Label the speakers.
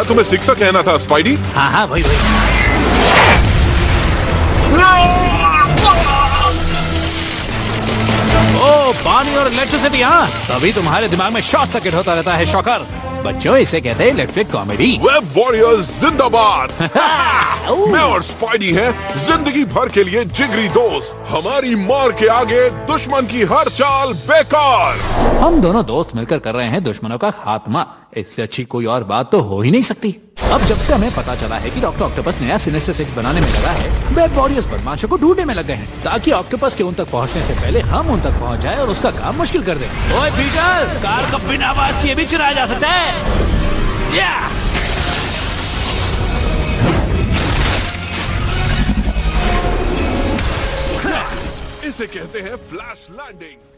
Speaker 1: तुम्हें शिक्षा कहना था स्पाइडी?
Speaker 2: हाँ हाँ वही वही। ओ पानी और इलेक्ट्रिसिटी, हाँ तभी तुम्हारे दिमाग में शॉर्ट सर्किट होता रहता है शॉकर। बच्चों इसे कहते हैं इलेक्ट्रिक कॉमेडी।
Speaker 1: वेब वॉरियर्स जिंदाबाद। मैं और स्पाइडी हैं जिंदगी भर के लिए जिगरी दोस्त। हमारी मार के आगे दुश्मन की हर चाल बेकार।
Speaker 2: हम दोनों दोस्त मिलकर कर रहे हैं दुश्मनों का खात्मा। इससे अच्छी कोई और बात तो हो ही नहीं सकती। अब जब से हमें पता चला है कि डॉक्टर ऑक्टोपस नया सिनिस्टर 6 बनाने में लगा है, वेब वॉरियर्स बदमाशों को ढूंढने में लग गए हैं ताकि ऑक्टोपस के उन तक पहुंचने से पहले हम उन तक पहुंच जाए और उसका काम मुश्किल कर दें। ओए पीटर, कार का बिना आवाज किए भी चलाया जा सकता है।
Speaker 1: इसे कहते हैं फ्लैश लैंडिंग।